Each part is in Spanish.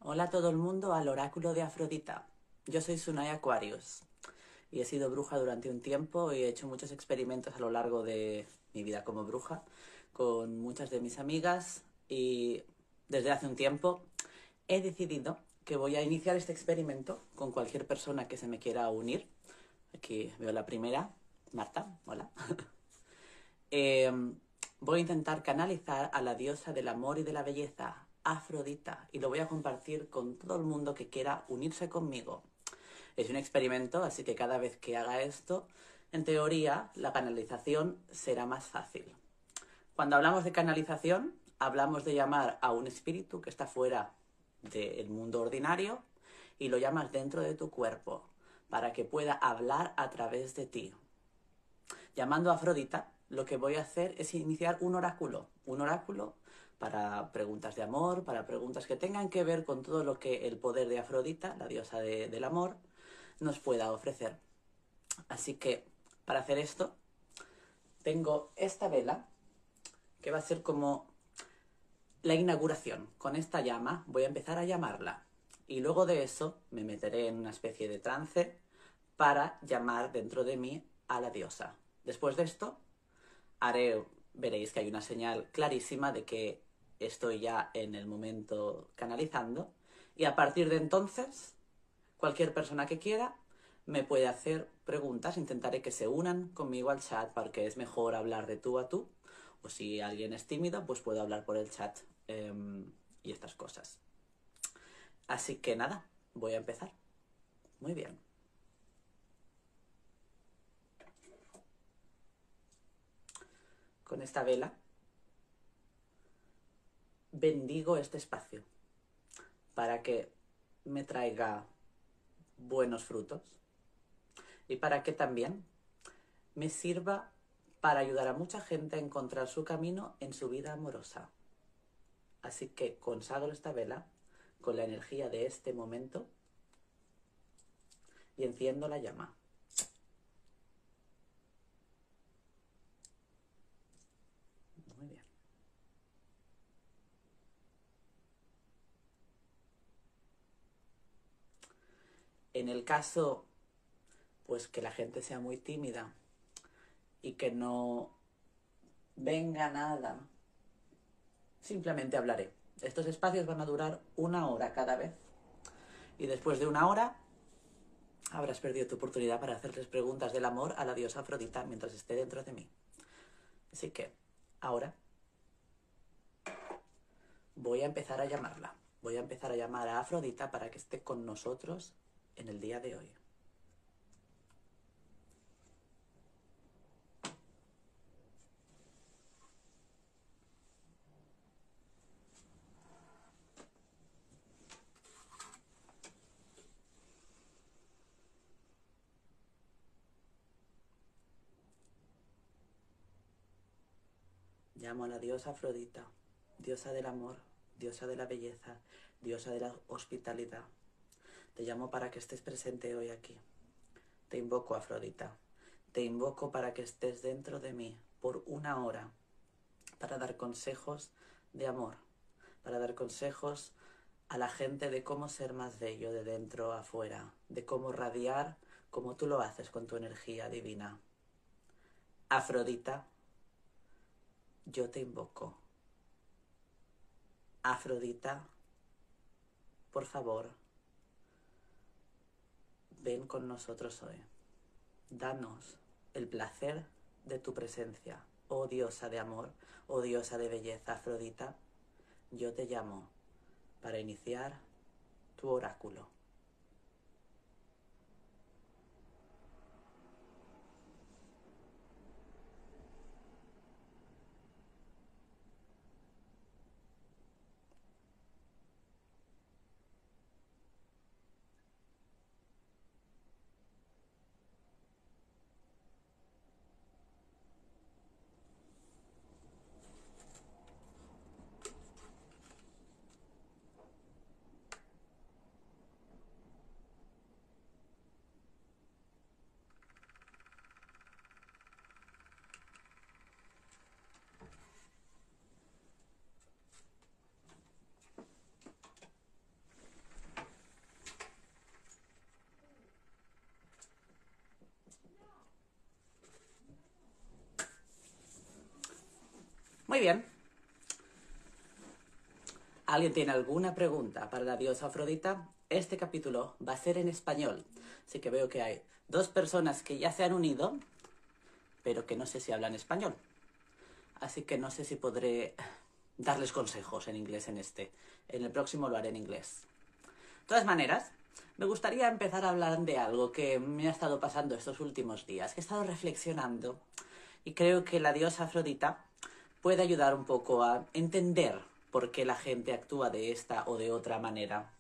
Hola a todo el mundo al oráculo de Afrodita. Yo soy Sunay Aquarius y he sido bruja durante un tiempo y he hecho muchos experimentos a lo largo de mi vida como bruja con muchas de mis amigas y desde hace un tiempo he decidido que voy a iniciar este experimento con cualquier persona que se me quiera unir. Aquí veo la primera, Marta, hola. Eh, Voy a intentar canalizar a la diosa del amor y de la belleza, Afrodita, y lo voy a compartir con todo el mundo que quiera unirse conmigo. Es un experimento, así que cada vez que haga esto, en teoría, la canalización será más fácil. Cuando hablamos de canalización, hablamos de llamar a un espíritu que está fuera del mundo ordinario y lo llamas dentro de tu cuerpo para que pueda hablar a través de ti. Llamando a Afrodita, lo que voy a hacer es iniciar un oráculo para preguntas de amor, para preguntas que tengan que ver con todo lo que el poder de Afrodita, la diosa del amor, nos pueda ofrecer. Así que, para hacer esto, tengo esta vela, que va a ser como la inauguración. Con esta llama voy a empezar a llamarla. Y luego de eso me meteré en una especie de trance para llamar dentro de mí a la diosa. Después de esto, veréis que hay una señal clarísima de que estoy ya en el momento canalizando. Y a partir de entonces, cualquier persona que quiera me puede hacer preguntas. Intentaré que se unan conmigo al chat porque es mejor hablar de tú a tú. O si alguien es tímido, pues puedo hablar por el chat y estas cosas. Así que nada, voy a empezar. Muy bien. Con esta vela bendigo este espacio para que me traiga buenos frutos y para que también me sirva para ayudar a mucha gente a encontrar su camino en su vida amorosa. Así que consagro esta vela con la energía de este momento y enciendo la llama. Muy bien. En el caso, pues que la gente sea muy tímida y que no venga nada, simplemente hablaré. Estos espacios van a durar 1 hora cada vez. Y después de 1 hora habrás perdido tu oportunidad para hacerles preguntas del amor a la diosa Afrodita mientras esté dentro de mí. Así que, ahora voy a empezar a llamarla. Voy a empezar a llamar a Afrodita para que esté con nosotros en el día de hoy. Llamo a la diosa Afrodita, diosa del amor, diosa de la belleza, diosa de la hospitalidad. Te llamo para que estés presente hoy aquí. Te invoco, Afrodita. Te invoco para que estés dentro de mí por 1 hora, para dar consejos de amor, para dar consejos a la gente de cómo ser más bello de dentro a afuera, de cómo radiar como tú lo haces con tu energía divina. Afrodita, yo te invoco. Afrodita, por favor, ven con nosotros hoy. Danos el placer de tu presencia, oh diosa de amor, oh diosa de belleza, Afrodita. Yo te llamo para iniciar tu oráculo. Muy bien. ¿Alguien tiene alguna pregunta para la diosa Afrodita? Este capítulo va a ser en español, así que veo que hay 2 personas que ya se han unido, pero que no sé si hablan español. Así que no sé si podré darles consejos en inglés en este. En el próximo lo haré en inglés. De todas maneras, me gustaría empezar a hablar de algo que me ha estado pasando estos últimos días, que he estado reflexionando y creo que la diosa Afrodita puede ayudar un poco a entender por qué la gente actúa de esta o de otra manera.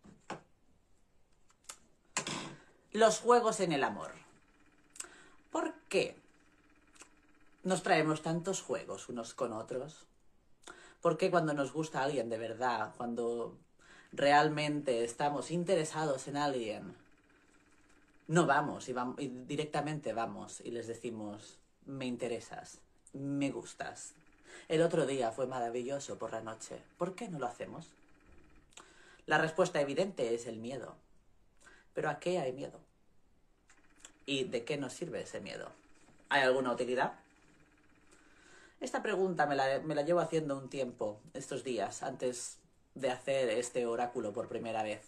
Los juegos en el amor. ¿Por qué nos traemos tantos juegos unos con otros? ¿Por qué cuando nos gusta alguien de verdad, cuando realmente estamos interesados en alguien, no vamos y directamente vamos y les decimos, me interesas, me gustas? El otro día fue maravilloso por la noche. ¿Por qué no lo hacemos? La respuesta evidente es el miedo. ¿Pero a qué hay miedo? ¿Y de qué nos sirve ese miedo? ¿Hay alguna utilidad? Esta pregunta me la llevo haciendo un tiempo, estos días, antes de hacer este oráculo por primera vez.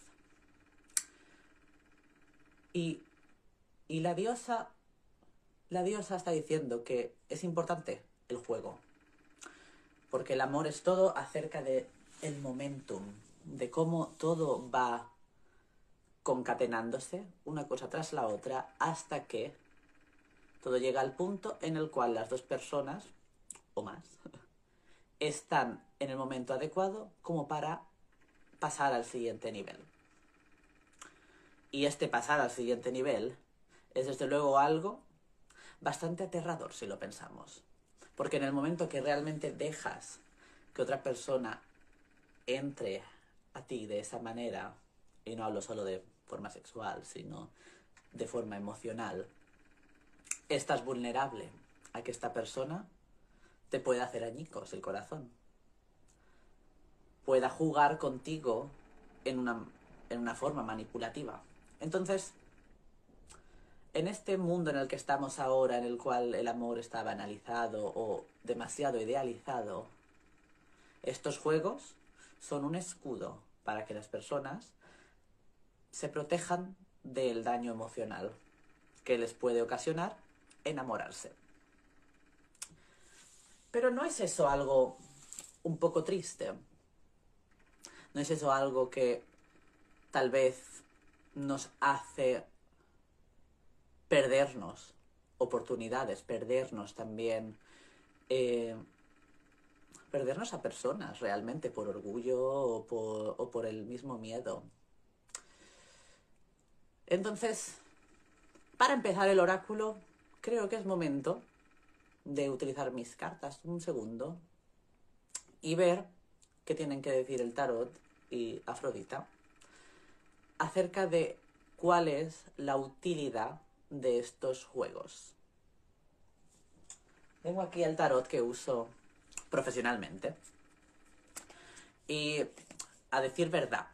Y la diosa está diciendo que es importante el juego, porque el amor es todo acerca de el momentum, de cómo todo va concatenándose una cosa tras la otra hasta que todo llega al punto en el cual las 2 personas, o más, están en el momento adecuado como para pasar al siguiente nivel. Y este pasar al siguiente nivel es desde luego algo bastante aterrador si lo pensamos. Porque en el momento que realmente dejas que otra persona entre a ti de esa manera, y no hablo solo de forma sexual, sino de forma emocional, estás vulnerable a que esta persona te pueda hacer añicos el corazón, pueda jugar contigo en una forma manipulativa. Entonces, en este mundo en el que estamos ahora, en el cual el amor está banalizado o demasiado idealizado, estos juegos son un escudo para que las personas se protejan del daño emocional que les puede ocasionar enamorarse. Pero ¿no es eso algo un poco triste? ¿No es eso algo que tal vez nos hace perdernos oportunidades, perdernos también, perdernos a personas realmente por orgullo o por el mismo miedo? Entonces, para empezar el oráculo, creo que es momento de utilizar mis cartas un segundo y ver qué tienen que decir el tarot y Afrodita acerca de cuál es la utilidad de estos juegos. Tengo aquí el tarot que uso profesionalmente y, a decir verdad,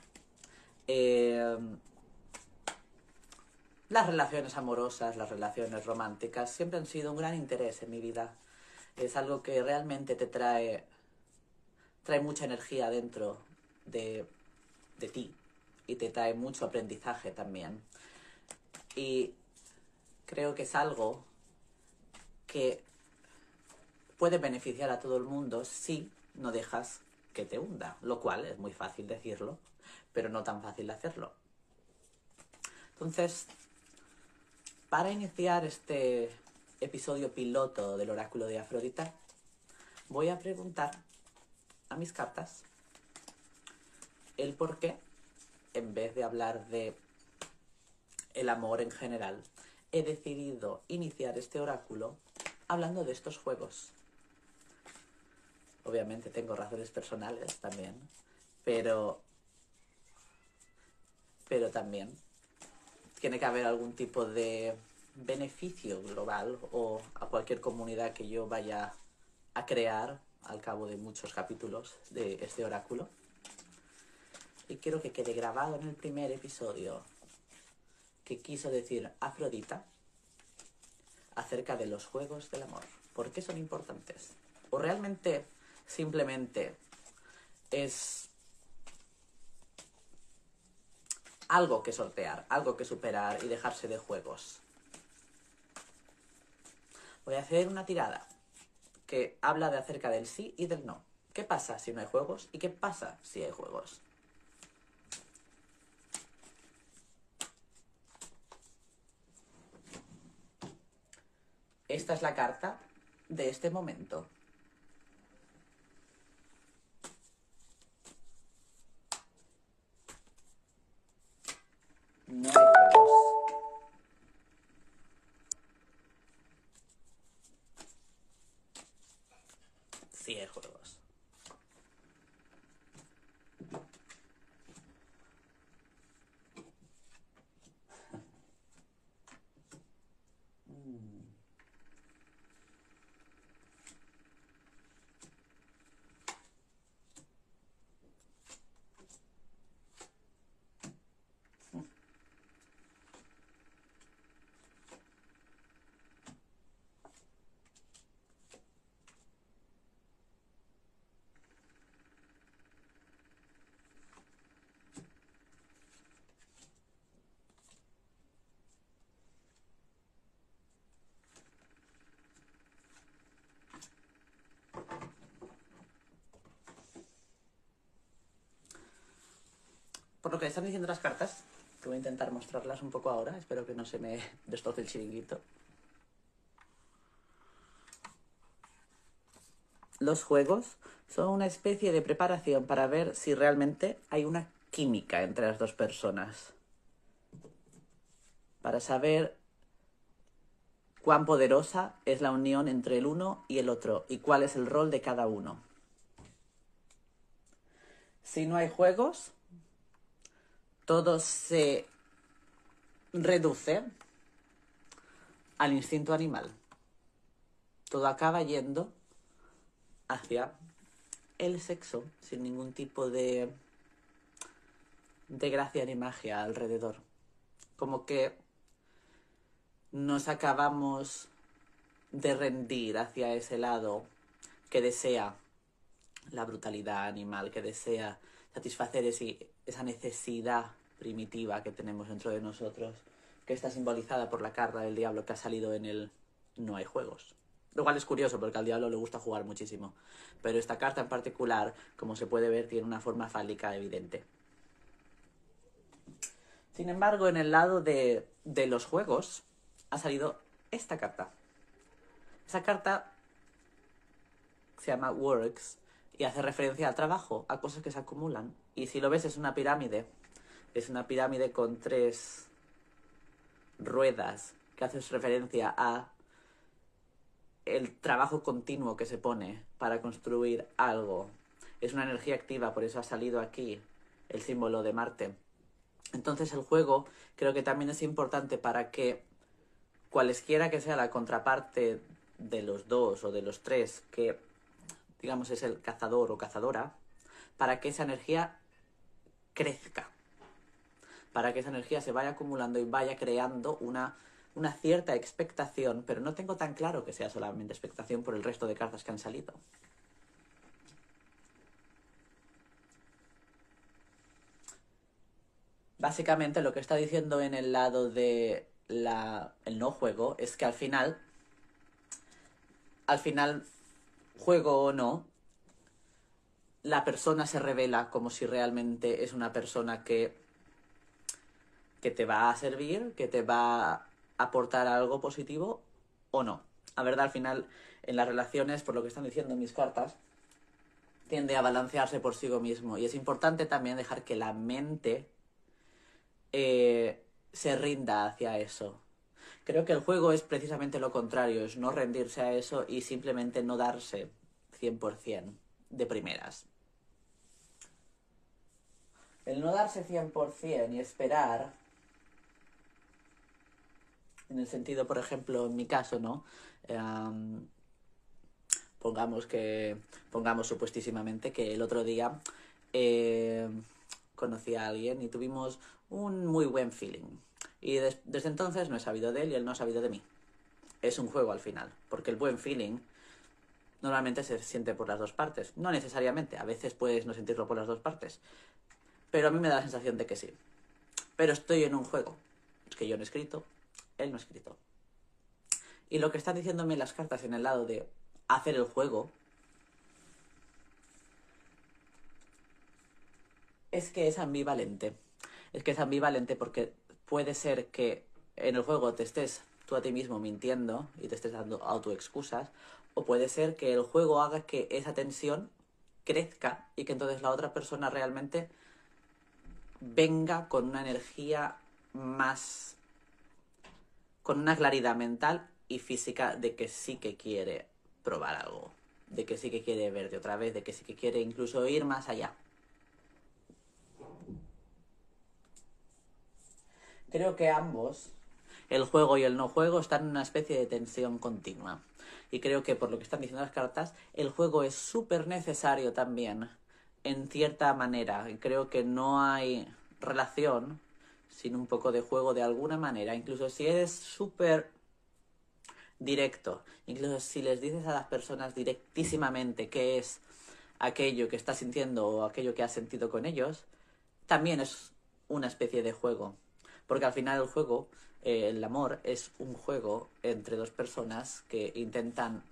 las relaciones amorosas, las relaciones románticas siempre han sido un gran interés en mi vida. Es algo que realmente te trae mucha energía dentro de ti y te trae mucho aprendizaje también. Y creo que es algo que puede beneficiar a todo el mundo si no dejas que te hunda, lo cual es muy fácil decirlo, pero no tan fácil hacerlo. Entonces, para iniciar este episodio piloto del oráculo de Afrodita, voy a preguntar a mis cartas el por qué, en vez de hablar de el amor en general, he decidido iniciar este oráculo hablando de estos juegos. Obviamente tengo razones personales también, pero también tiene que haber algún tipo de beneficio global o a cualquier comunidad que yo vaya a crear al cabo de muchos capítulos de este oráculo. Y quiero que quede grabado en el primer episodio que quiso decir Afrodita acerca de los juegos del amor. ¿Por qué son importantes? ¿O realmente simplemente es algo que sortear, algo que superar y dejarse de juegos. Voy a hacer una tirada que habla de acerca del sí y del no. ¿Qué pasa si no hay juegos? ¿Y qué pasa si hay juegos? Esta es la carta de este momento. No hay juegos. Sí hay juegos. Por lo que están diciendo las cartas, que voy a intentar mostrarlas un poco ahora, espero que no se me destroce el chiringuito. Los juegos son una especie de preparación para ver si realmente hay una química entre las dos personas. Para saber cuán poderosa es la unión entre el uno y el otro y cuál es el rol de cada uno. Si no hay juegos, todo se reduce al instinto animal. Todo acaba yendo hacia el sexo sin ningún tipo de gracia ni magia alrededor. Como que nos acabamos de rendir hacia ese lado que desea la brutalidad animal, que desea satisfacer esa necesidad primitiva que tenemos dentro de nosotros, que está simbolizada por la carta del diablo que ha salido en el no hay juegos. Lo cual es curioso porque al diablo le gusta jugar muchísimo, pero esta carta en particular, como se puede ver, tiene una forma fálica evidente. Sin embargo, en el lado de los juegos ha salido esta carta. Esa carta se llama Works y hace referencia al trabajo, a cosas que se acumulan. Y si lo ves, es una pirámide. Es una pirámide con 3 ruedas que hace referencia a el trabajo continuo que se pone para construir algo. Es una energía activa, por eso ha salido aquí el símbolo de Marte. Entonces el juego creo que también es importante para que cualesquiera que sea la contraparte de los 2 o de los 3, que digamos es el cazador o cazadora, para que esa energía crezca, para que esa energía se vaya acumulando y vaya creando una cierta expectación, pero no tengo tan claro que sea solamente expectación por el resto de cartas que han salido. Básicamente lo que está diciendo en el lado de el no juego es que al final, juego o no, la persona se revela como si realmente es una persona que te va a servir, que te va a aportar algo positivo o no. La verdad, al final, en las relaciones, por lo que están diciendo mis cartas, tiende a balancearse por sí mismo. Y es importante también dejar que la mente se rinda hacia eso. Creo que el juego es precisamente lo contrario, es no rendirse a eso y simplemente no darse 100% de primeras. El no darse 100% y esperar, en el sentido, por ejemplo, en mi caso, ¿no? Pongamos supuestísimamente que el otro día conocí a alguien y tuvimos un muy buen feeling. Y desde entonces no he sabido de él y él no ha sabido de mí. Es un juego al final, porque el buen feeling normalmente se siente por las dos partes. No necesariamente, a veces puedes no sentirlo por las dos partes. Pero a mí me da la sensación de que sí. Pero estoy en un juego. Es que yo no he escrito, él no ha escrito. Y lo que están diciéndome las cartas en el lado de hacer el juego es que es ambivalente. Es que es ambivalente porque puede ser que en el juego te estés tú a ti mismo mintiendo y te estés dando autoexcusas, o puede ser que el juego haga que esa tensión crezca y que entonces la otra persona realmente venga con una energía más, con una claridad mental y física de que sí que quiere probar algo, de que sí que quiere verte otra vez, de que sí que quiere incluso ir más allá. Creo que ambos, el juego y el no juego, están en una especie de tensión continua. Y creo que por lo que están diciendo las cartas, el juego es súper necesario también, en cierta manera. Y creo que no hay relación sin un poco de juego de alguna manera. Incluso si eres súper directo, incluso si les dices a las personas directísimamente qué es aquello que estás sintiendo o aquello que has sentido con ellos, también es una especie de juego. Porque al final el juego, el amor, es un juego entre dos personas que intentan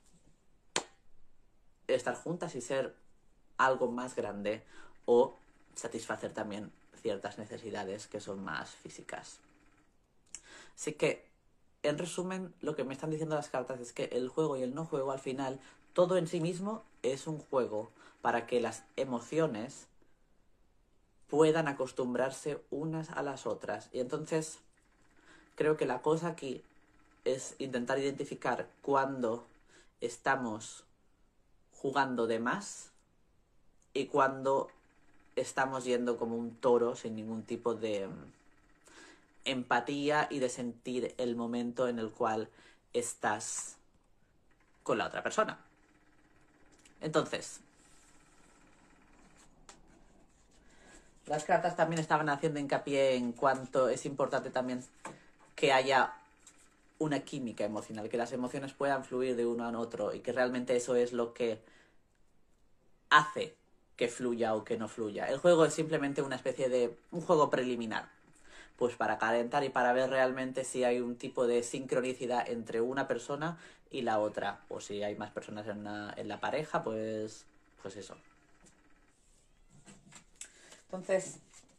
estar juntas y ser algo más grande o satisfacer también ciertas necesidades que son más físicas. Así que, en resumen, lo que me están diciendo las cartas es que el juego y el no juego, al final, todo en sí mismo es un juego para que las emociones puedan acostumbrarse unas a las otras. Y entonces, creo que la cosa aquí es intentar identificar cuándo estamos jugando de más y cuándo estamos yendo como un toro sin ningún tipo de empatía y de sentir el momento en el cual estás con la otra persona. Entonces, las cartas también estaban haciendo hincapié en cuanto es importante también que haya una química emocional, que las emociones puedan fluir de uno a otro y que realmente eso es lo que hace que fluya o que no fluya. El juego es simplemente una especie de un juego preliminar, pues para calentar y para ver realmente si hay un tipo de sincronicidad entre una persona y la otra, o si hay más personas en la pareja, pues eso. Entonces,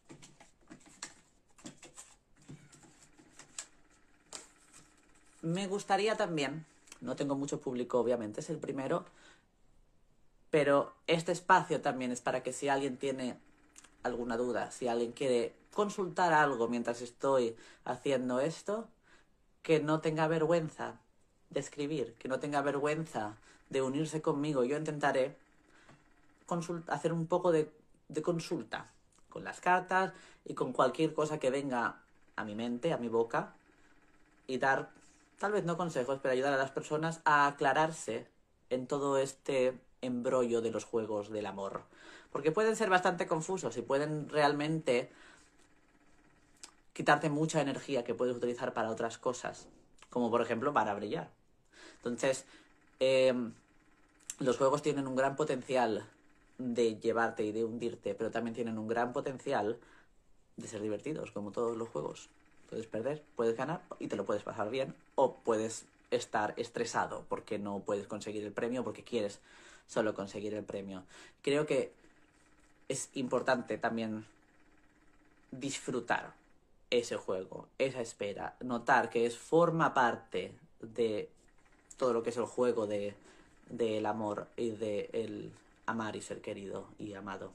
me gustaría también, no tengo mucho público obviamente, es el primero, pero este espacio también es para que si alguien tiene alguna duda, si alguien quiere consultar algo mientras estoy haciendo esto, que no tenga vergüenza de escribir, que no tenga vergüenza de unirse conmigo. Yo intentaré hacer un poco de consulta con las cartas y con cualquier cosa que venga a mi mente, a mi boca, y dar, tal vez no consejos, pero ayudar a las personas a aclararse en todo este embrollo de los juegos del amor. Porque pueden ser bastante confusos y pueden realmente quitarte mucha energía que puedes utilizar para otras cosas, como por ejemplo para brillar. Entonces, eh, los juegos tienen un gran potencial de llevarte y de hundirte, pero también tienen un gran potencial de ser divertidos, como todos los juegos. Puedes perder, puedes ganar y te lo puedes pasar bien, o puedes estar estresado porque no puedes conseguir el premio, porque quieres solo conseguir el premio. Creo que es importante también disfrutar ese juego, esa espera, notar que forma parte de todo lo que es el juego del amor y de el amar y ser querido y amado.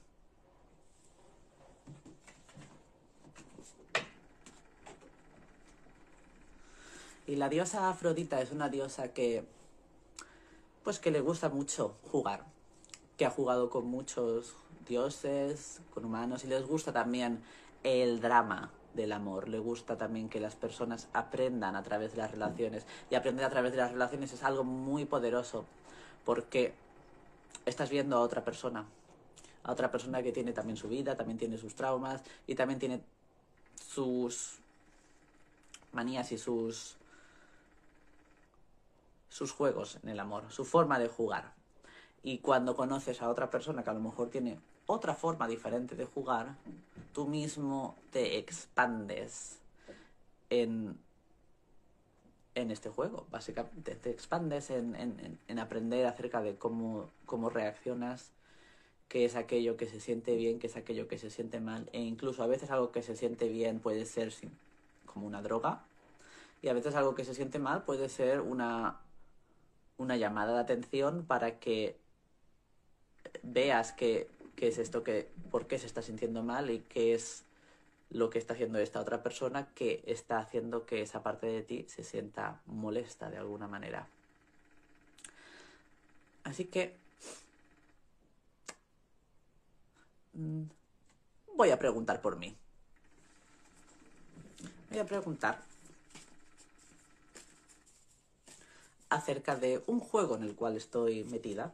Y la diosa Afrodita es una diosa que, pues que le gusta mucho jugar, que ha jugado con muchos dioses, con humanos, y les gusta también el drama del amor. Le gusta también que las personas aprendan a través de las relaciones. Y aprender a través de las relaciones es algo muy poderoso, porque estás viendo a otra persona que tiene también su vida, también tiene sus traumas y también tiene sus manías y sus juegos en el amor, su forma de jugar. Y cuando conoces a otra persona que a lo mejor tiene otra forma diferente de jugar, tú mismo te expandes en, en este juego. Básicamente te expandes en aprender acerca de cómo reaccionas, qué es aquello que se siente bien, qué es aquello que se siente mal. E incluso a veces algo que se siente bien puede ser como una droga. Y a veces algo que se siente mal puede ser una llamada de atención para que veas qué es esto, por qué se está sintiendo mal y qué es lo que está haciendo esta otra persona que está haciendo que esa parte de ti se sienta molesta de alguna manera. Así que voy a preguntar por mí. Voy a preguntar acerca de un juego en el cual estoy metida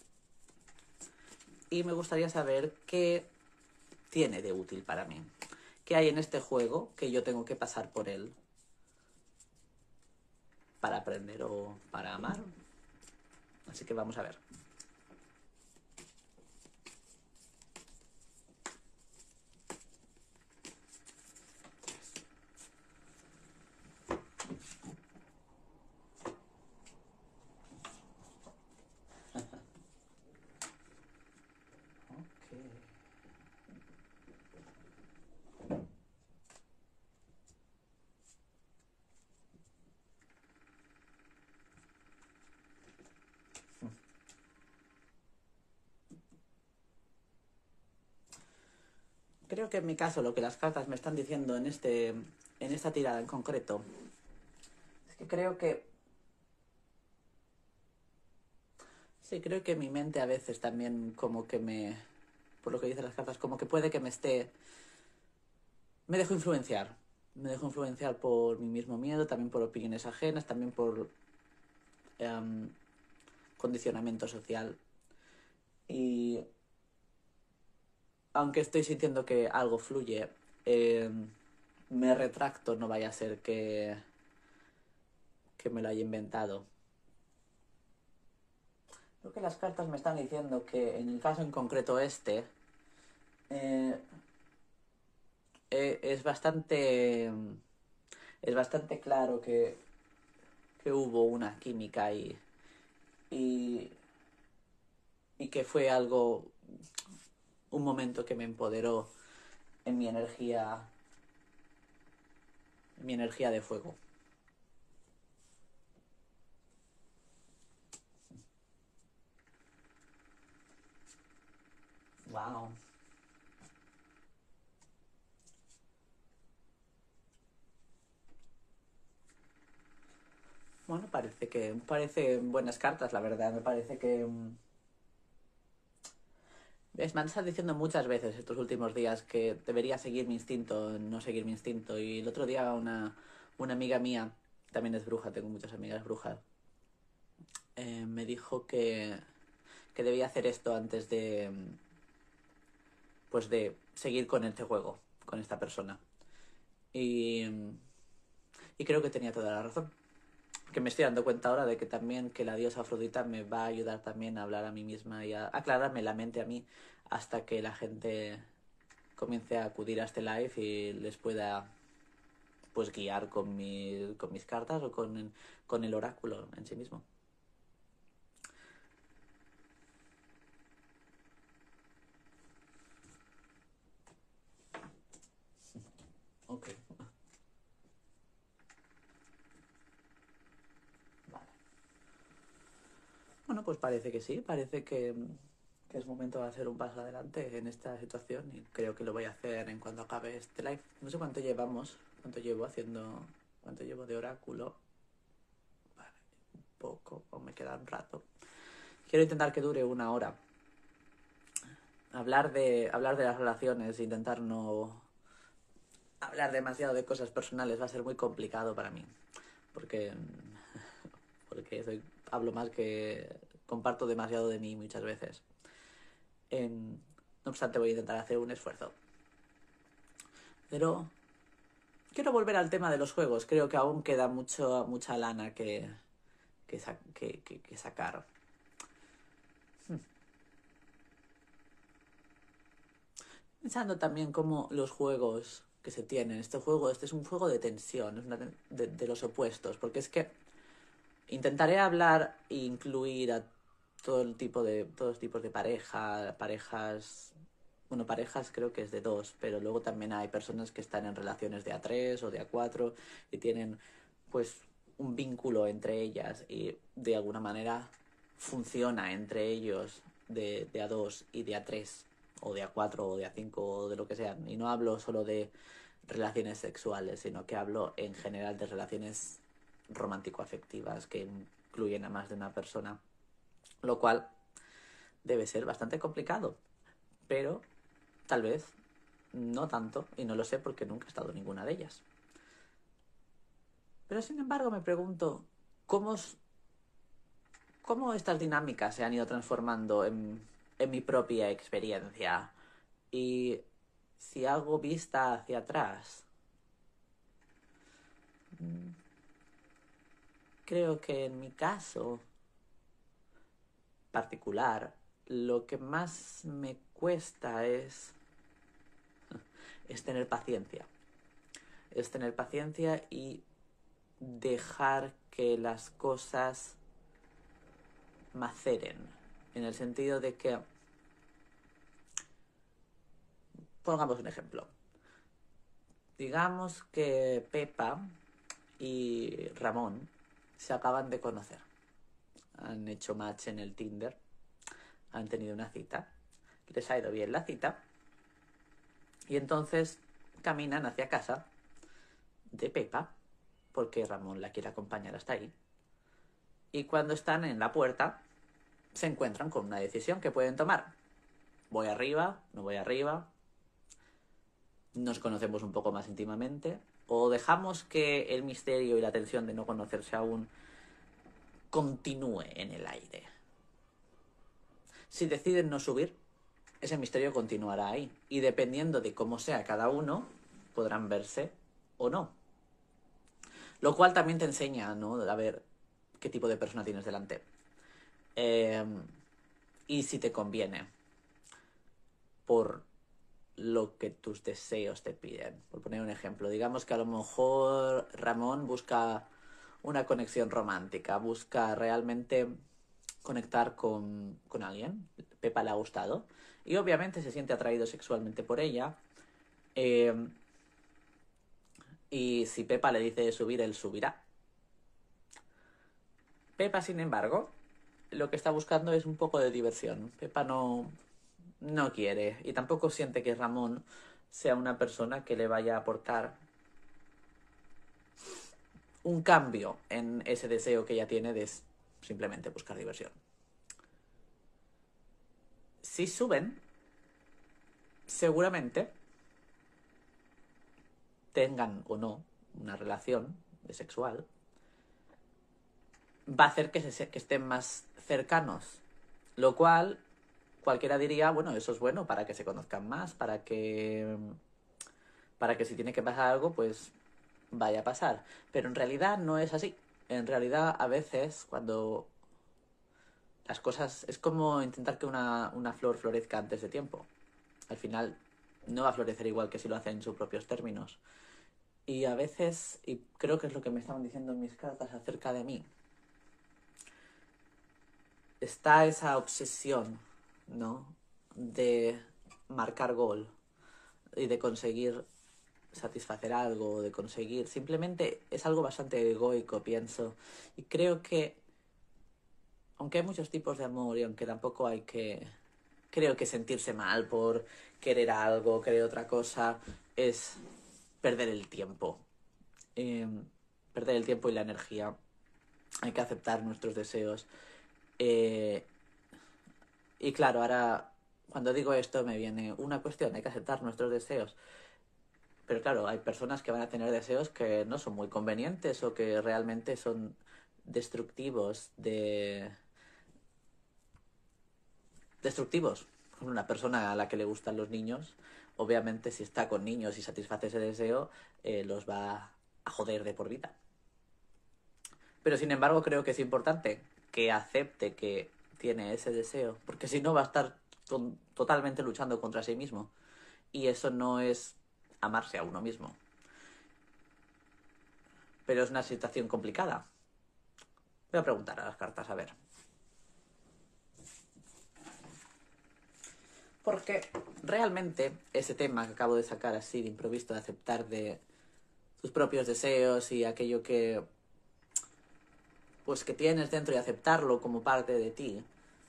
y me gustaría saber qué tiene de útil para mí. ¿Qué hay en este juego que yo tengo que pasar por él para aprender o para amar? Así que vamos a ver. Creo que en mi caso lo que las cartas me están diciendo en esta tirada en concreto es que creo que mi mente a veces también como que por lo que dicen las cartas, como que puede que me dejo influenciar. Me dejo influenciar por mi mismo miedo, también por opiniones ajenas, también por um, condicionamiento social. Y aunque estoy sintiendo que algo fluye, me retracto, no vaya a ser que me lo haya inventado. Creo que las cartas me están diciendo que en el caso en concreto eh, es bastante claro que hubo una química ahí y, y que fue un momento que me empoderó en mi energía de fuego. Wow. Bueno, parecen buenas cartas, la verdad. Me parece que me han estado diciendo muchas veces estos últimos días que debería seguir mi instinto, no seguir mi instinto. Y el otro día una amiga mía, también es bruja, tengo muchas amigas brujas, me dijo que debía hacer esto antes pues de seguir con este juego, con esta persona. Y, y creo que tenía toda la razón. Que me estoy dando cuenta ahora de que también que la diosa Afrodita me va a ayudar también a hablar a mí misma y a aclararme la mente a mí hasta que la gente comience a acudir a este live y les pueda pues guiar con mis cartas o con el oráculo en sí mismo. Ok. Vale. Bueno, pues parece que sí, parece que es momento de hacer un paso adelante en esta situación y creo que lo voy a hacer en cuanto acabe este live. No sé cuánto llevo de oráculo. Vale, un poco, o me queda un rato. Quiero intentar que dure una hora. Hablar de las relaciones, intentar no hablar demasiado de cosas personales va a ser muy complicado para mí. Porque, hablo más que comparto demasiado de mí muchas veces. No obstante, voy a intentar hacer un esfuerzo. Pero quiero volver al tema de los juegos. Creo que aún queda mucha lana que sacar. Pensando también como los juegos que se tienen. Este es un juego de tensión, es de los opuestos, porque es que intentaré hablar e incluir a todos tipos de parejas. Bueno, parejas creo que es de dos, pero luego también hay personas que están en relaciones de A3 o de A4 y tienen pues un vínculo entre ellas y de alguna manera funciona entre ellos de A2 y de A3 o de A4 o de A5 o de lo que sea. Y no hablo solo de relaciones sexuales, sino que hablo en general de relaciones romántico-afectivas que incluyen a más de una persona, lo cual debe ser bastante complicado, pero tal vez no tanto, y no lo sé porque nunca he estado en ninguna de ellas. Pero sin embargo me pregunto, ¿cómo, cómo estas dinámicas se han ido transformando en mi propia experiencia? Y si hago vista hacia atrás, creo que en mi caso particular, lo que más me cuesta es tener paciencia. Es tener paciencia y dejar que las cosas maceren. En el sentido de que, pongamos un ejemplo. Digamos que Pepa y Ramón se acaban de conocer. Han hecho match en el Tinder. Han tenido una cita. Les ha ido bien la cita. Y entonces caminan hacia casa de Pepa, porque Ramón la quiere acompañar hasta ahí. Y cuando están en la puerta, se encuentran con una decisión que pueden tomar. ¿Voy arriba? ¿No voy arriba? ¿Nos conocemos un poco más íntimamente? ¿O dejamos que el misterio y la tensión de no conocerse aún continúe en el aire? Si deciden no subir, ese misterio continuará ahí. Y dependiendo de cómo sea cada uno, podrán verse o no. Lo cual también te enseña, ¿no? A ver qué tipo de persona tienes delante. Y si te conviene. Por lo que tus deseos te piden. Por poner un ejemplo, digamos que a lo mejor Ramón busca una conexión romántica, busca realmente conectar con alguien. Pepa le ha gustado y obviamente se siente atraído sexualmente por ella. Y si Pepa le dice subir, él subirá. Pepa, sin embargo, lo que está buscando es un poco de diversión. Pepa no quiere y tampoco siente que Ramón sea una persona que le vaya a aportar un cambio en ese deseo que ella tiene de simplemente buscar diversión. Si suben, seguramente tengan o no una relación sexual, va a hacer que estén más cercanos, lo cual cualquiera diría, bueno, eso es bueno para que se conozcan más, para que si tiene que pasar algo, pues vaya a pasar. Pero en realidad no es así. En realidad, a veces, cuando las cosas... Es como intentar que una flor florezca antes de tiempo. Al final, no va a florecer igual que si lo hace en sus propios términos. Y a veces, y creo que es lo que me estaban diciendo en mis cartas acerca de mí, está esa obsesión, ¿no? De marcar gol y de conseguir satisfacer algo, de conseguir... Simplemente es algo bastante egoico, pienso. Y creo que, aunque hay muchos tipos de amor y aunque tampoco hay que... Creo que sentirse mal por querer algo, querer otra cosa, es perder el tiempo. Perder el tiempo y la energía. Hay que aceptar nuestros deseos. Y claro, ahora cuando digo esto me viene una cuestión, hay que aceptar nuestros deseos. Pero claro, hay personas que van a tener deseos que no son muy convenientes o que realmente son destructivos destructivos. Una persona a la que le gustan los niños, obviamente si está con niños y satisface ese deseo, los va a joder de por vida. Pero sin embargo creo que es importante que acepte que tiene ese deseo, porque si no va a estar totalmente luchando contra sí mismo. Y eso no es amarse a uno mismo. Pero es una situación complicada. Voy a preguntar a las cartas, a ver. Porque realmente ese tema que acabo de sacar así de improviso, de aceptar de tus propios deseos y aquello que pues que tienes dentro y aceptarlo como parte de ti,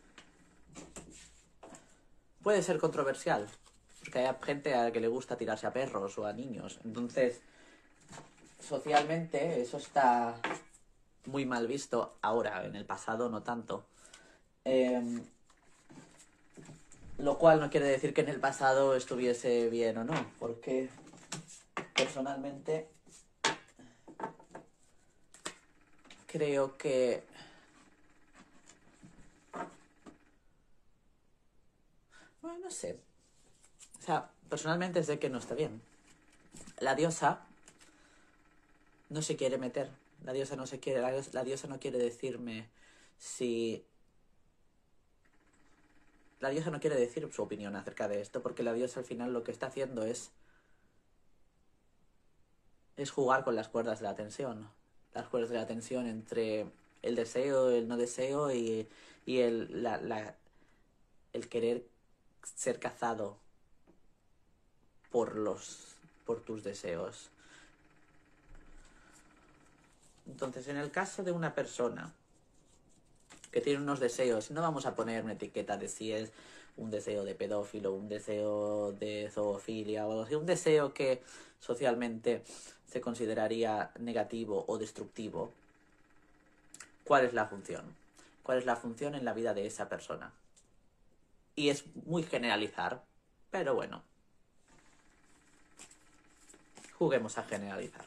puede ser controversial. Porque hay gente a la que le gusta tirarse a perros o a niños. Entonces, socialmente eso está muy mal visto ahora, en el pasado no tanto. Lo cual no quiere decir que en el pasado estuviese bien o no, porque personalmente creo que bueno, no sé. O sea, personalmente sé que no está bien. La diosa no se quiere meter. La diosa no se quiere. La diosa no quiere decirme si. La diosa no quiere decir su opinión acerca de esto, porque la diosa al final lo que está haciendo es jugar con las cuerdas de la tensión. Las cuerdas de la tensión entre el deseo, el no deseo y el querer ser cazado por por tus deseos. Entonces, en el caso de una persona que tiene unos deseos, no vamos a poner una etiqueta de si es un deseo de pedófilo, un deseo de zoofilia o algo así, un deseo que socialmente se consideraría negativo o destructivo. ¿Cuál es la función? ¿Cuál es la función en la vida de esa persona? Y es muy generalizar, pero bueno, juguemos a generalizar.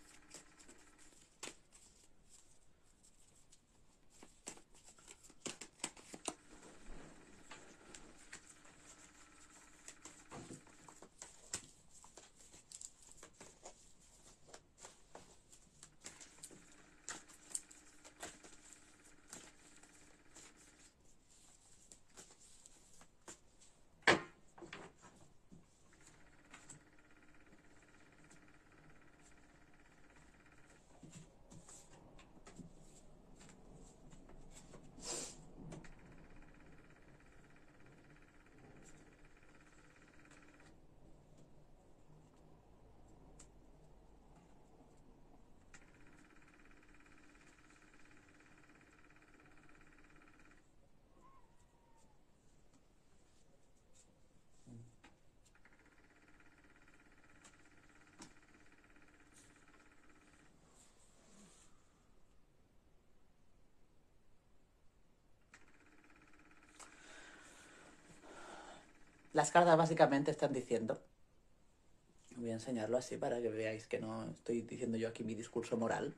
Las cartas básicamente están diciendo, voy a enseñarlo así para que veáis que no estoy diciendo yo aquí mi discurso moral.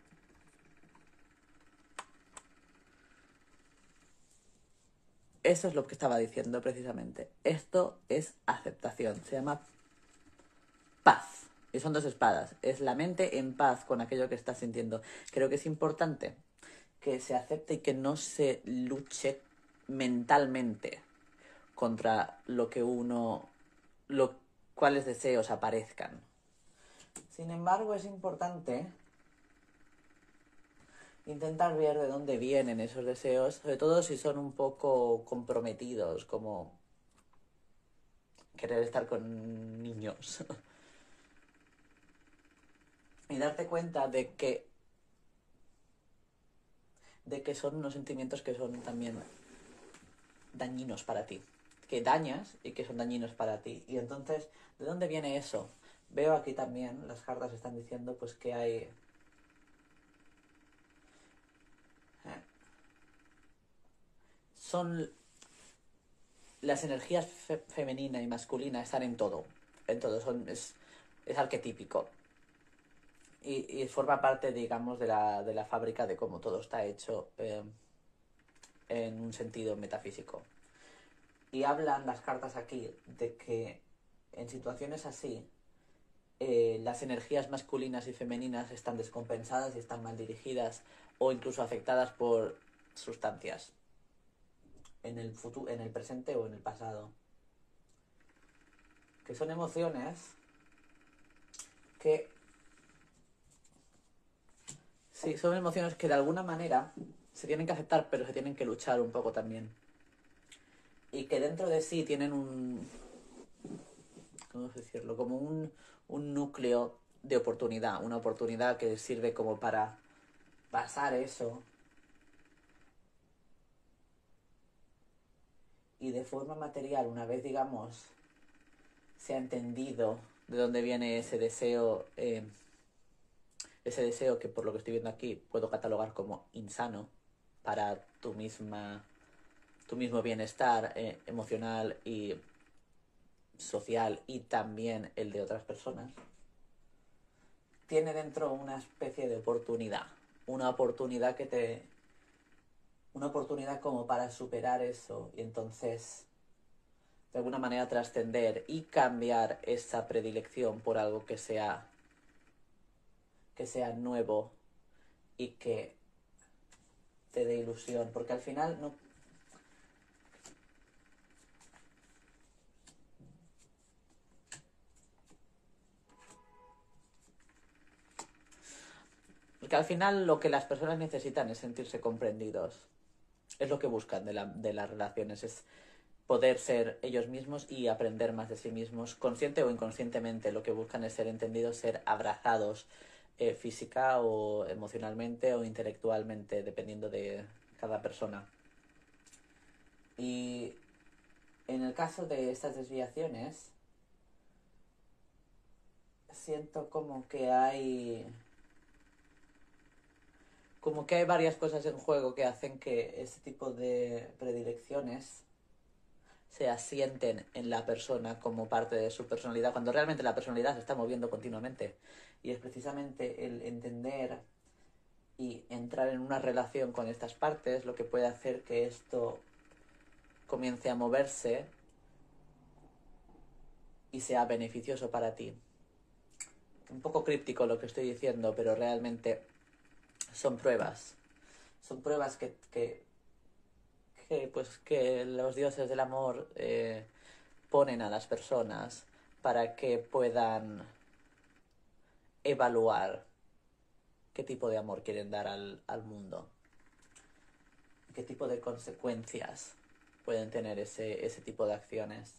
Eso es lo que estaba diciendo precisamente. Esto es aceptación. Se llama paz. Y son dos espadas. Es la mente en paz con aquello que estás sintiendo. Creo que es importante que se acepte y que no se luche mentalmente contra lo que cuáles deseos aparezcan. Sin embargo, es importante intentar ver de dónde vienen esos deseos, sobre todo si son un poco comprometidos, como querer estar con niños. Y darte cuenta de que son unos sentimientos que son también dañinos para ti. Que dañas y que son dañinos para ti. Y entonces, ¿de dónde viene eso? Veo aquí también, las cartas están diciendo pues que hay son las energías femenina y masculina están en todo. En todo, es arquetípico. Y forma parte, digamos, de la fábrica de cómo todo está hecho en un sentido metafísico. Y hablan las cartas aquí de que en situaciones así las energías masculinas y femeninas están descompensadas y están mal dirigidas o incluso afectadas por sustancias. en el futuro, en el presente o en el pasado. Que son emociones que... Sí, son emociones que de alguna manera se tienen que aceptar, pero se tienen que luchar un poco también. Y que dentro de sí tienen un... ¿Cómo decirlo? Como un núcleo de oportunidad. Una oportunidad que sirve como para pasar eso y de forma material, una vez, digamos, se ha entendido de dónde viene ese deseo que por lo que estoy viendo aquí puedo catalogar como insano para tu mismo bienestar emocional y social y también el de otras personas, tiene dentro una especie de oportunidad, una oportunidad una oportunidad como para superar eso y entonces de alguna manera trascender y cambiar esa predilección por algo que sea nuevo y que te dé ilusión, porque al final no... Porque al final lo que las personas necesitan es sentirse comprendidos. Es lo que buscan de las relaciones, es poder ser ellos mismos y aprender más de sí mismos, consciente o inconscientemente. Lo que buscan es ser entendidos, ser abrazados física o emocionalmente o intelectualmente, dependiendo de cada persona. Y en el caso de estas desviaciones, siento como que hay varias cosas en juego que hacen que ese tipo de predilecciones se asienten en la persona como parte de su personalidad, cuando realmente la personalidad se está moviendo continuamente. Y es precisamente el entender y entrar en una relación con estas partes lo que puede hacer que esto comience a moverse y sea beneficioso para ti. Un poco críptico lo que estoy diciendo, pero realmente son pruebas. Son pruebas que los dioses del amor ponen a las personas para que puedan evaluar qué tipo de amor quieren dar al mundo, qué tipo de consecuencias pueden tener ese tipo de acciones.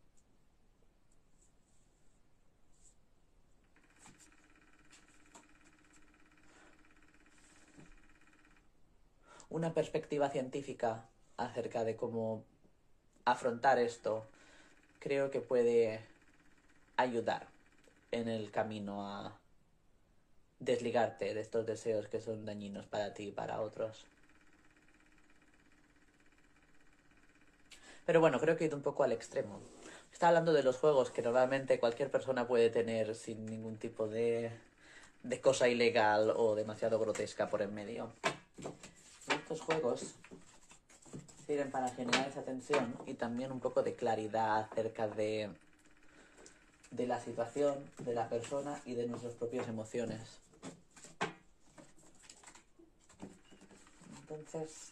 Una perspectiva científica acerca de cómo afrontar esto creo que puede ayudar en el camino a desligarte de estos deseos que son dañinos para ti y para otros. Pero bueno, creo que he ido un poco al extremo. Está hablando de los juegos que normalmente cualquier persona puede tener sin ningún tipo de cosa ilegal o demasiado grotesca por en medio. Estos juegos sirven para generar esa tensión y también un poco de claridad acerca de la situación, de la persona y de nuestras propias emociones. Entonces,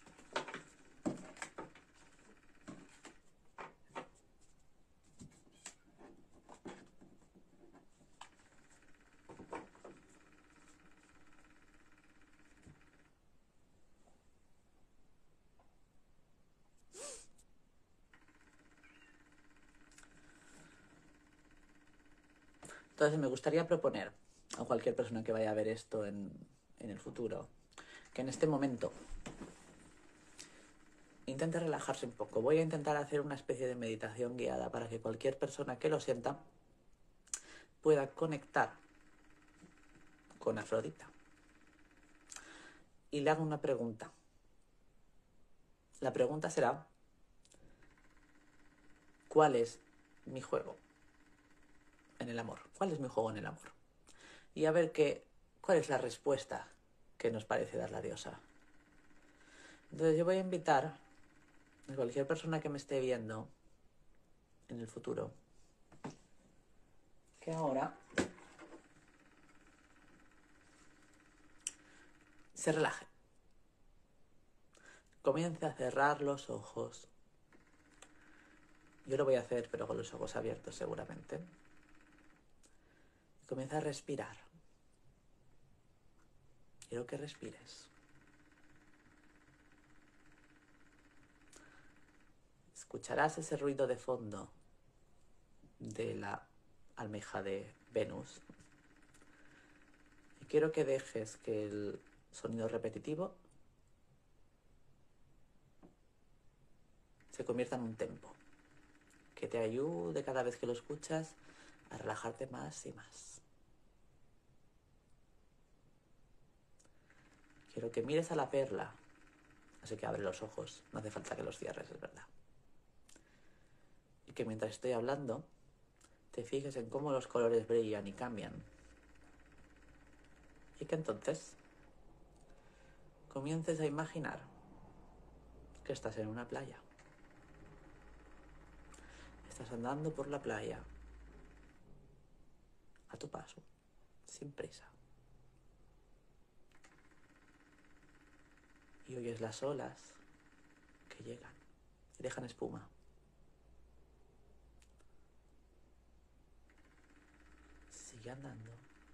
me gustaría proponer a cualquier persona que vaya a ver esto en el futuro que en este momento intente relajarse un poco. Voy a intentar hacer una especie de meditación guiada para que cualquier persona que lo sienta pueda conectar con Afrodita. Y le hago una pregunta. La pregunta será, ¿cuál es mi juego en el amor? ¿Cuál es mi juego en el amor? Y a ver cuál es la respuesta que nos parece dar la diosa. Entonces yo voy a invitar a cualquier persona que me esté viendo en el futuro que ahora se relaje. Comience a cerrar los ojos Yo lo voy a hacer, pero con los ojos abiertos seguramente. Comienza a respirar. Quiero que respires. Escucharás ese ruido de fondo de la almeja de Venus. Y quiero que dejes que el sonido repetitivo se convierta en un tempo, que te ayude cada vez que lo escuchas a relajarte más y más. Quiero que mires a la perla, así que abre los ojos, no hace falta que los cierres, es verdad. Y que mientras estoy hablando, te fijes en cómo los colores brillan y cambian. Y que entonces comiences a imaginar que estás en una playa. Estás andando por la playa, a tu paso, sin prisa. Y oyes las olas que llegan y dejan espuma. Sigue andando.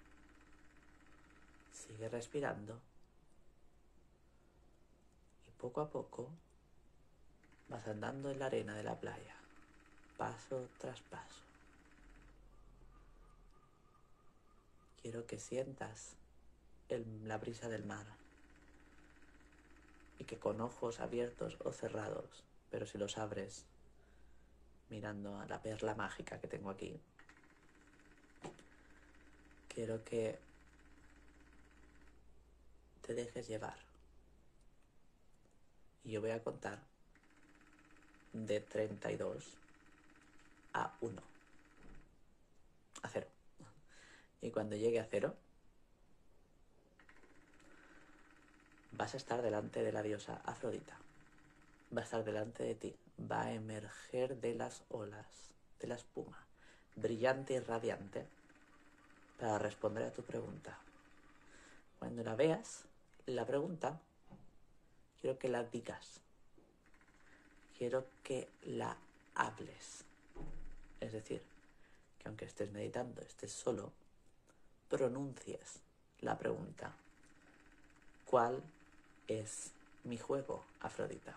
Sigue respirando. Y poco a poco vas andando en la arena de la playa, paso tras paso. Quiero que sientas la brisa del mar y que con ojos abiertos o cerrados, pero si los abres mirando a la perla mágica que tengo aquí, quiero que te dejes llevar. Y yo voy a contar de 32 a 1. A 0. Y cuando llegue a 0, vas a estar delante de la diosa Afrodita. Va a estar delante de ti. Va a emerger de las olas, de la espuma, brillante y radiante, para responder a tu pregunta. Cuando la veas, la pregunta, quiero que la digas. Quiero que la hables. Es decir, que aunque estés meditando, estés solo, pronuncies la pregunta. ¿Cuál es mi juego, Afrodita?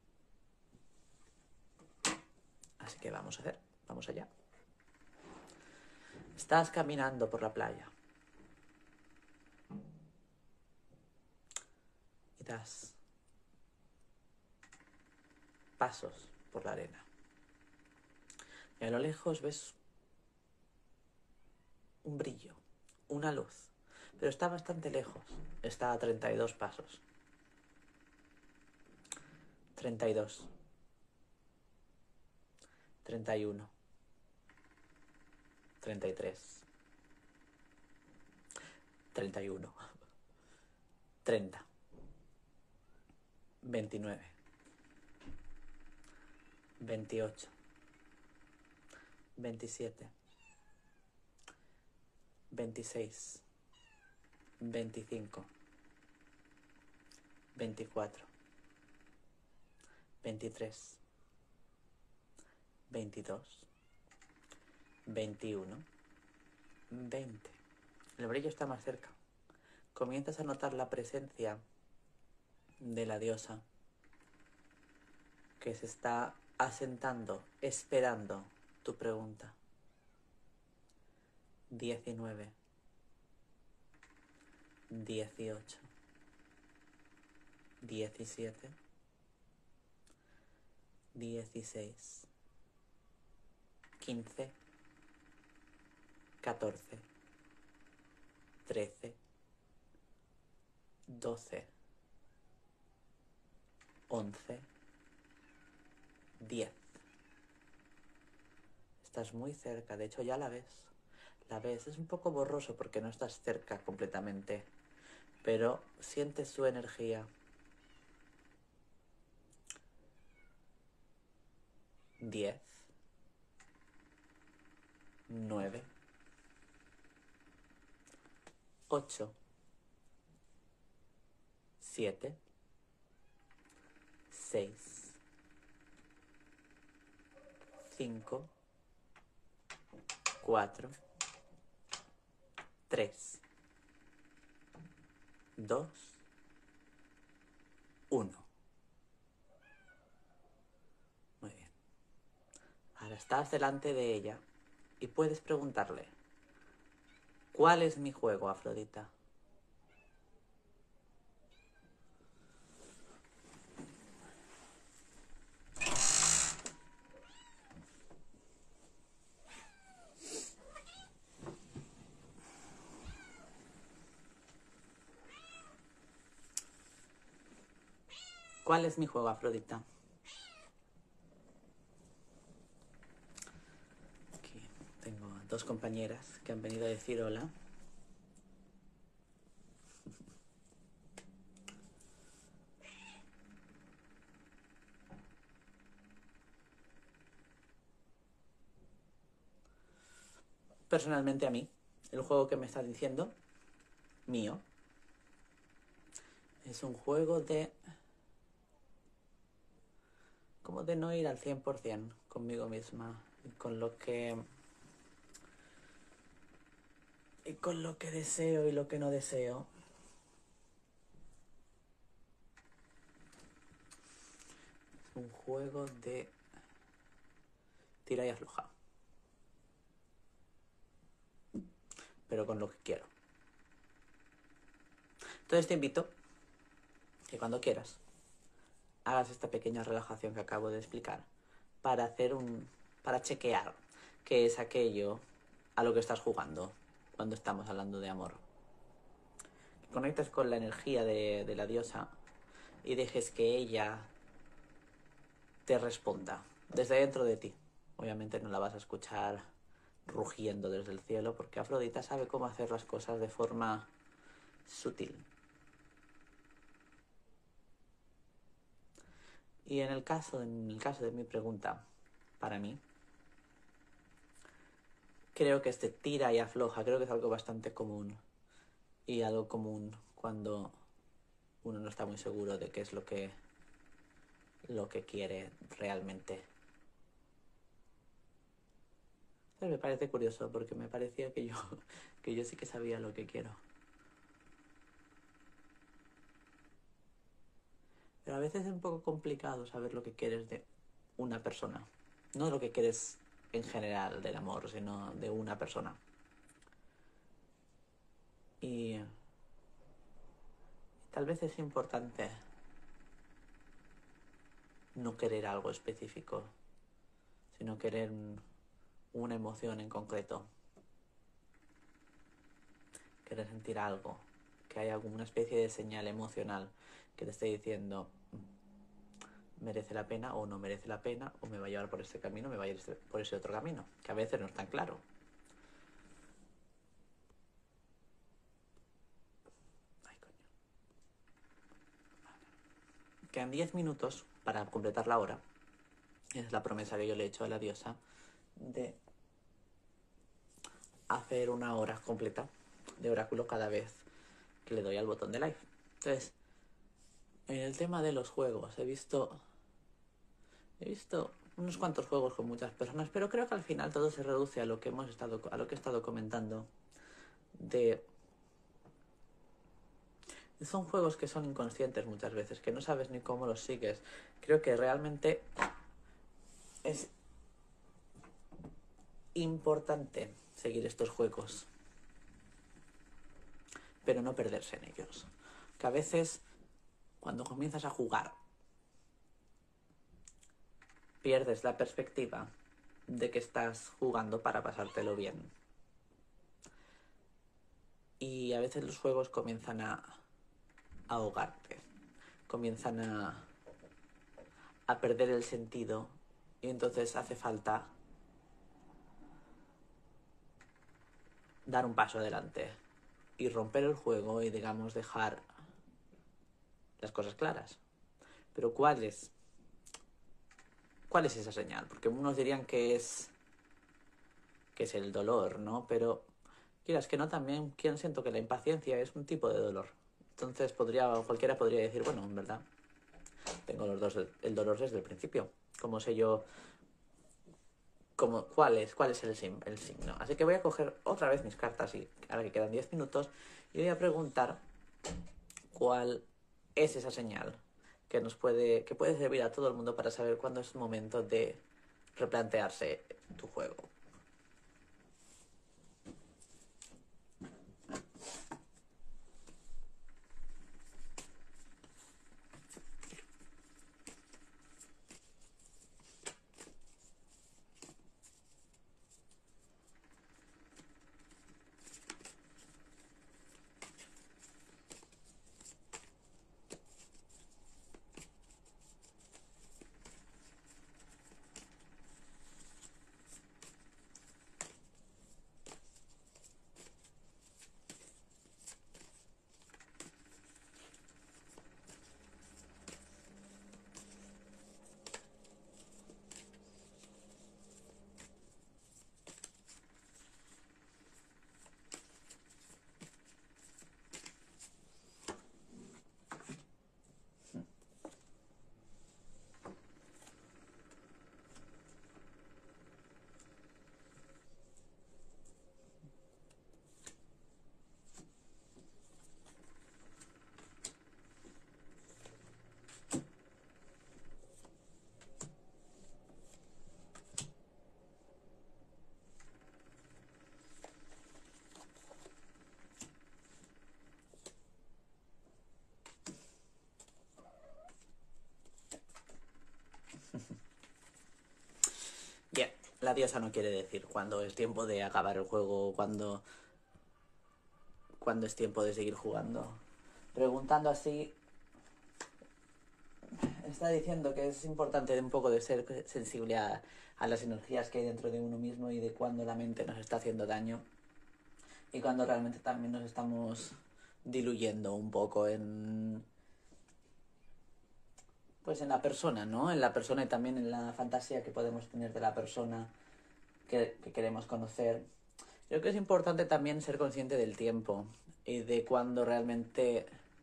Así que vamos allá. Estás caminando por la playa y das pasos por la arena. Y a lo lejos ves un brillo, una luz, pero está bastante lejos. Está a 32 pasos. 32. 31. 33. 31. 30. 29. 28. 27. 26. 25. 24. 23. 22. 21. 20. El brillo está más cerca. Comienzas a notar la presencia de la diosa que se está asentando, esperando tu pregunta. 19. 18. 17. 16. 15. 14. 13. 12. 11. 10. Estás muy cerca, de hecho ya la ves. La ves, es un poco borroso porque no estás cerca completamente, pero sientes su energía. 10. 9. 8. 7. 6. 5, 4, 3, 2, 1. Muy bien. Ahora estás delante de ella y puedes preguntarle: ¿cuál es mi juego, Afrodita? ¿Cuál es mi juego, Afrodita? Aquí tengo a dos compañeras que han venido a decir hola. Personalmente, a mí, el juego que me estás diciendo, mío, es un juego de... como de no ir al 100% conmigo misma y con lo que... y con lo que deseo y lo que no deseo. Es un juego de tira y afloja. Pero con lo que quiero. Entonces te invito que cuando quieras hagas esta pequeña relajación que acabo de explicar para chequear qué es aquello a lo que estás jugando cuando estamos hablando de amor. Que conectes con la energía de la diosa y dejes que ella te responda desde dentro de ti. Obviamente no la vas a escuchar rugiendo desde el cielo, porque Afrodita sabe cómo hacer las cosas de forma sutil. Y en el caso de mi pregunta, para mí, creo que este tira y afloja, creo que es algo bastante común. Y algo común cuando uno no está muy seguro de qué es lo que quiere realmente. Entonces me parece curioso, porque me parecía que yo sí que sabía lo que quiero. Pero a veces es un poco complicado saber lo que quieres de una persona. No lo que quieres en general del amor, sino de una persona. Y tal vez es importante no querer algo específico, sino querer una emoción en concreto. Querer sentir algo, que haya alguna especie de señal emocional que te esté diciendo merece la pena o no merece la pena, o me va a llevar por este camino o me va a ir por ese otro camino, que a veces no es tan claro. Ay, coño. Quedan 10 minutos para completar la hora. Es la promesa que yo le he hecho a la diosa de hacer una hora completa de oráculo cada vez que le doy al botón de live. Entonces, en el tema de los juegos, he visto unos cuantos juegos con muchas personas, pero creo que al final todo se reduce a lo que he estado comentando. Son juegos que son inconscientes muchas veces, que no sabes ni cómo los sigues. Creo que realmente es importante seguir estos juegos, pero no perderse en ellos. Que a veces, cuando comienzas a jugar, pierdes la perspectiva de que estás jugando para pasártelo bien. Y a veces los juegos comienzan a ahogarte, comienzan a perder el sentido, y entonces hace falta dar un paso adelante y romper el juego y, digamos, dejar las cosas claras. Pero ¿cuál es esa señal? Porque unos dirían que es el dolor, ¿no? Pero quieras que no, también siento que la impaciencia es un tipo de dolor. Entonces cualquiera podría decir, bueno, en verdad, tengo el dolor desde el principio. ¿Cómo sé yo cuál es el signo. Así que voy a coger otra vez mis cartas, y ahora que quedan 10 minutos, y voy a preguntar cuál es esa señal que puede servir a todo el mundo para saber cuándo es el momento de replantearse tu juego. Bien, la diosa no quiere decir cuándo es tiempo de acabar el juego, cuándo es tiempo de seguir jugando. Preguntando así, está diciendo que es importante un poco de ser sensible a las energías que hay dentro de uno mismo y de cuándo la mente nos está haciendo daño y cuándo realmente también nos estamos diluyendo un poco pues en la persona, ¿no? En la persona y también en la fantasía que podemos tener de la persona que queremos conocer. Creo que es importante también ser consciente del tiempo y de cuando realmente,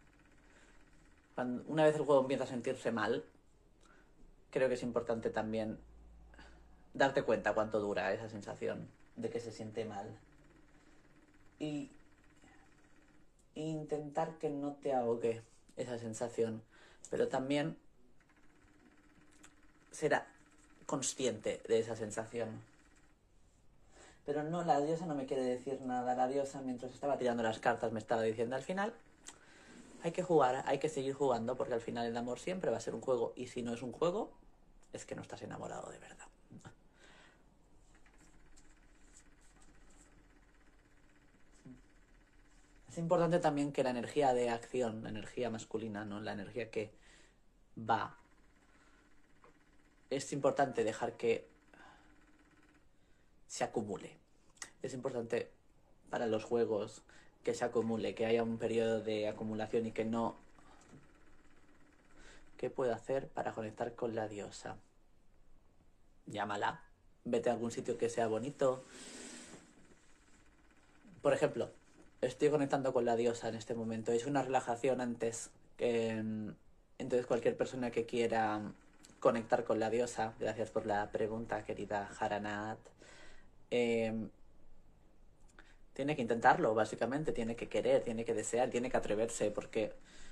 una vez el juego empieza a sentirse mal, creo que es importante también darte cuenta cuánto dura esa sensación de que se siente mal. Y intentar que no te ahogue esa sensación, pero también ser consciente de esa sensación. Pero no, la diosa no me quiere decir nada. La diosa, mientras estaba tirando las cartas, me estaba diciendo al final hay que jugar, hay que seguir jugando, porque al final el amor siempre va a ser un juego, y si no es un juego, es que no estás enamorado de verdad. Es importante también que la energía de acción, la energía masculina, ¿no? La energía que va, es importante dejar que se acumule. Es importante para los juegos que se acumule, que haya un periodo de acumulación y que no... ¿Qué puedo hacer para conectar con la diosa? Llámala, vete a algún sitio que sea bonito. Por ejemplo, estoy conectando con la diosa en este momento. Es una relajación antes. Entonces cualquier persona que quiera conectar con la diosa, gracias por la pregunta, querida Haranat, tiene que intentarlo, básicamente. Tiene que querer, tiene que desear, tiene que atreverse, porque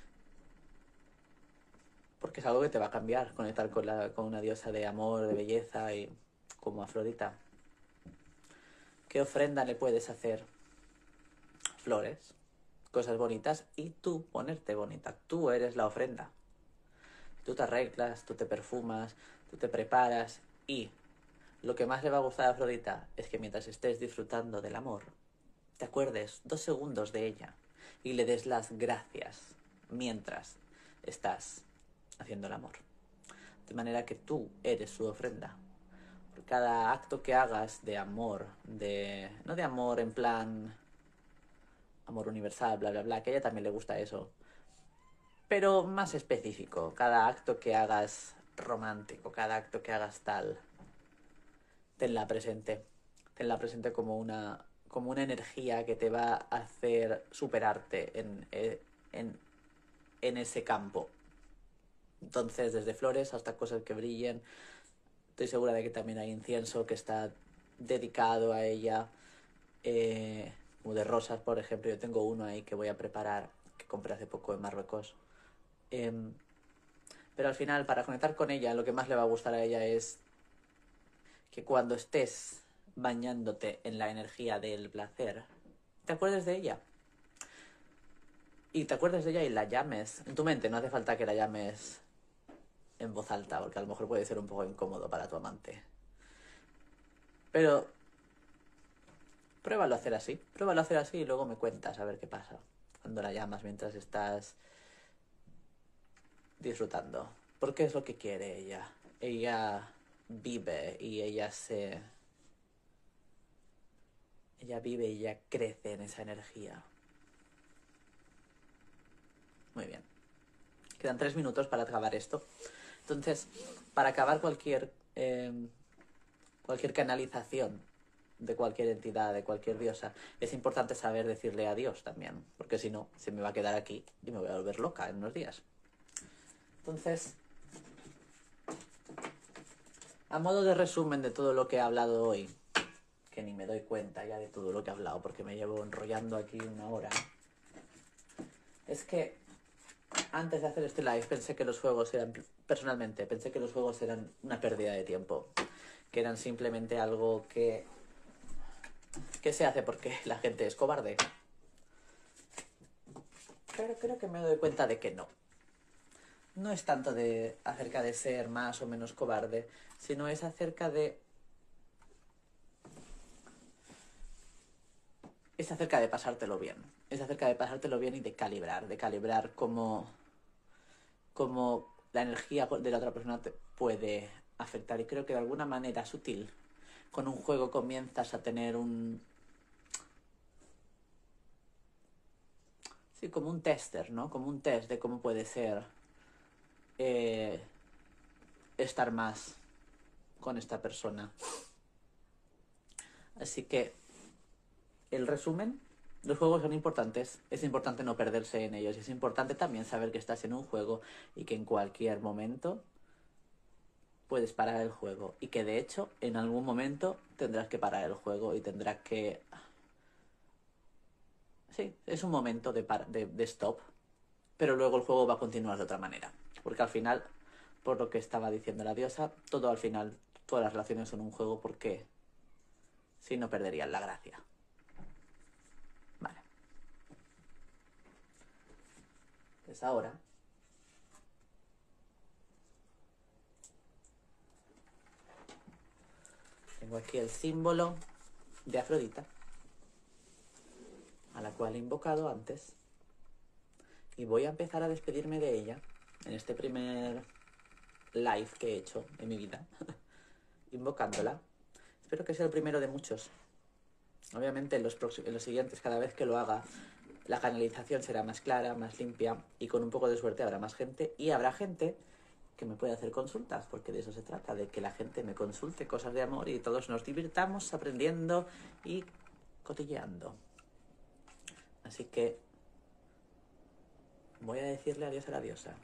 es algo que te va a cambiar, conectar con una diosa de amor, de belleza, y como Afrodita. ¿Qué ofrenda le puedes hacer? Flores, cosas bonitas, y tú ponerte bonita. Tú eres la ofrenda. Tú te arreglas, tú te perfumas, tú te preparas, y lo que más le va a gustar a Afrodita es que mientras estés disfrutando del amor, te acuerdes 2 segundos de ella y le des las gracias mientras estás haciendo el amor. De manera que tú eres su ofrenda. Por cada acto que hagas de amor, no de amor en plan amor universal, bla, bla, bla, que a ella también le gusta eso, pero más específico. Cada acto que hagas romántico, cada acto que hagas tal, tenla presente. Tenla presente como una energía que te va a hacer superarte en ese campo. Entonces, desde flores hasta cosas que brillen, Estoy segura de que también hay incienso que está dedicado a ella, como de rosas, por ejemplo. Yo tengo uno ahí que voy a preparar, que compré hace poco en Marruecos. Pero al final, para conectar con ella, lo que más le va a gustar a ella es que cuando estés bañándote en la energía del placer, te acuerdes de ella. Y te acuerdes de ella y la llames. En tu mente no hace falta que la llames en voz alta, porque a lo mejor puede ser un poco incómodo para tu amante. Pero pruébalo a hacer así. Pruébalo a hacer así y luego me cuentas a ver qué pasa cuando la llamas mientras estás disfrutando. Porque es lo que quiere ella. Ella vive y ella vive y ella crece en esa energía. Muy bien. Quedan 3 minutos para acabar esto. Entonces, para acabar cualquier canalización de cualquier entidad, de cualquier diosa, es importante saber decirle adiós también, porque si no, se me va a quedar aquí y me voy a volver loca en unos días. Entonces, a modo de resumen de todo lo que he hablado hoy, que ni me doy cuenta ya de todo lo que he hablado porque me llevo enrollando aquí 1 hora, es que antes de hacer este live pensé que los juegos eran, personalmente, pensé que los juegos eran una pérdida de tiempo, que eran simplemente algo que se hace porque la gente es cobarde. Pero creo que me doy cuenta de que no. No es tanto acerca de ser más o menos cobarde, sino es acerca de... Es acerca de pasártelo bien. Es acerca de pasártelo bien y de calibrar cómo la energía de la otra persona te puede afectar. Y creo que de alguna manera sutil, con un juego comienzas a tener sí, como un tester, ¿no? Como un test de cómo puede ser estar más con esta persona. Así que, el resumen, los juegos son importantes, es importante no perderse en ellos, es importante también saber que estás en un juego y que en cualquier momento puedes parar el juego y que de hecho en algún momento tendrás que parar el juego y tendrás que... Sí, es un momento de stop, pero luego el juego va a continuar de otra manera, porque al final, por lo que estaba diciendo la diosa, todo al final, todas las relaciones son un juego porque si no perderían la gracia. Vale. Pues ahora tengo aquí el símbolo de Afrodita, a la cual he invocado antes, y voy a empezar a despedirme de ella en este primer live que he hecho en mi vida, invocándola. Espero que sea el primero de muchos. Obviamente en los siguientes, cada vez que lo haga, la canalización será más clara, más limpia, y con un poco de suerte habrá más gente, y habrá gente que me puede hacer consultas, porque de eso se trata, de que la gente me consulte cosas de amor y todos nos divirtamos aprendiendo y cotilleando. Así que voy a decirle adiós a la diosa.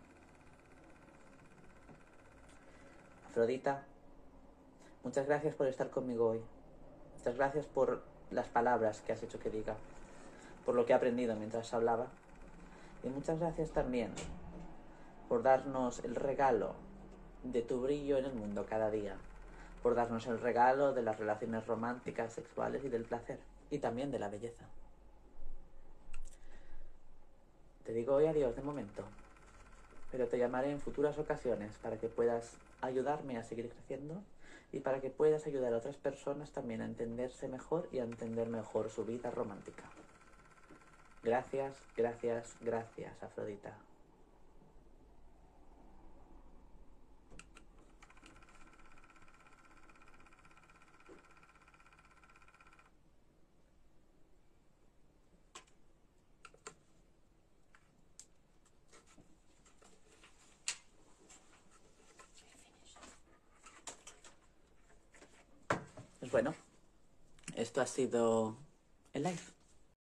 Afrodita, muchas gracias por estar conmigo hoy. Muchas gracias por las palabras que has hecho que diga, por lo que he aprendido mientras hablaba. Y muchas gracias también por darnos el regalo de tu brillo en el mundo cada día, por darnos el regalo de las relaciones románticas, sexuales y del placer, y también de la belleza. Te digo hoy adiós de momento, pero te llamaré en futuras ocasiones para que puedas ayudarme a seguir creciendo y para que puedas ayudar a otras personas también a entenderse mejor y a entender mejor su vida romántica. Gracias, gracias, gracias, Afrodita. Pues bueno, esto ha sido el live.